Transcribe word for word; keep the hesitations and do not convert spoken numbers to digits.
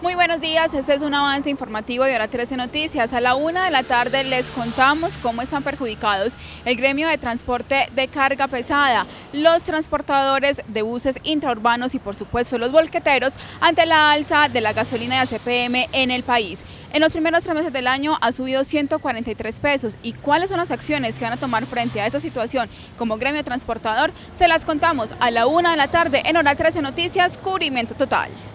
Muy buenos días, este es un avance informativo de Hora trece Noticias. A la una de la tarde les contamos cómo están perjudicados el gremio de transporte de carga pesada, los transportadores de buses intraurbanos y por supuesto los volqueteros ante la alza de la gasolina y A C P M en el país. En los primeros tres meses del año ha subido ciento cuarenta y tres pesos. ¿Y cuáles son las acciones que van a tomar frente a esa situación como gremio transportador? Se las contamos a la una de la tarde en Hora trece Noticias, cubrimiento total.